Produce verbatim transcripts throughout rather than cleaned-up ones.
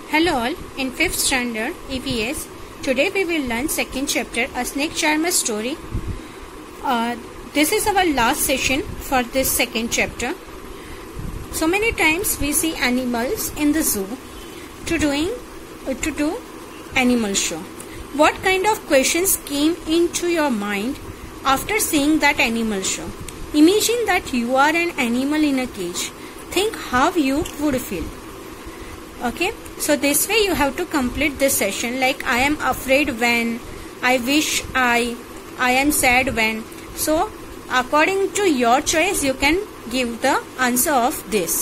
Hello all, in fifth standard E V S, today we will learn second chapter, A Snake Charmer Story. Uh, this is our last session for this second chapter. So many times we see animals in the zoo to doing uh, to do animal show. What kind of questions came into your mind after seeing that animal show? Imagine that you are an animal in a cage. Think how you would feel. Okay, so this way you have to complete this session, like I am afraid when, I wish I, I am sad when. So according to your choice you can give the answer of this.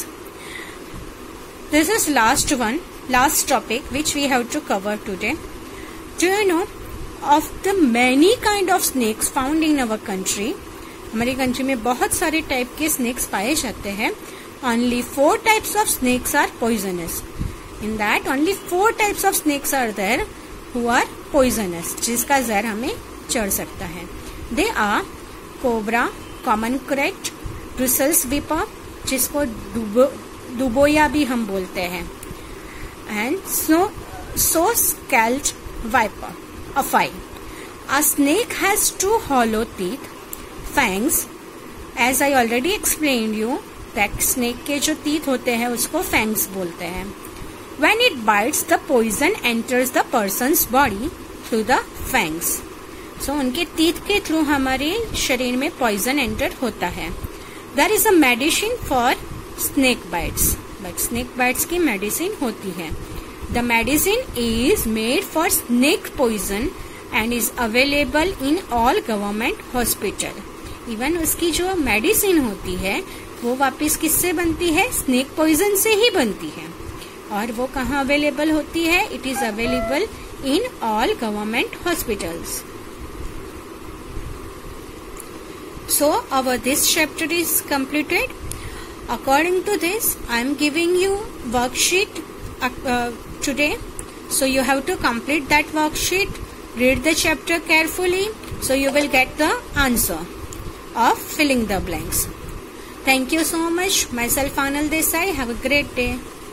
This is last one, last topic which we have to cover today. Do you know of the many kind of snakes found in our country? हमारी country में बहुत सारे type के snacks पाए जाते हैं. Only four types of snakes are poisonous. In that only four types of snakes are there who are poisonous, जिसका जहर हमें चढ़ सकता है. They are cobra, common krait, Brussels viper, जिसको दुबो, दुबोया भी हम बोलते हैं, and snow, so scaled viper, a fly. A snake has two hollow teeth, fangs. As I already explained you, that snake के जो teeth होते हैं उसको fangs बोलते हैं. When it bites, the poison enters the person's body through the fangs. So उनके teeth के through हमारे शरीर में poison enter होता है. There is a medicine for snake bites, but snake bites की medicine होती है. The medicine is made for snake poison and is available in all government hospital. Even उसकी जो medicine होती है वो वापिस किससे बनती है? स्नेक पॉइजन से ही बनती है. और वो कहाँ अवेलेबल होती है? It is available in all government hospitals. So our this chapter is completed. According to this I am giving you worksheet today. So you have to complete that worksheet. Read the chapter carefully so you will get the answer of filling the blanks. Thank you so much. Myself Anil Desai. Have a great day.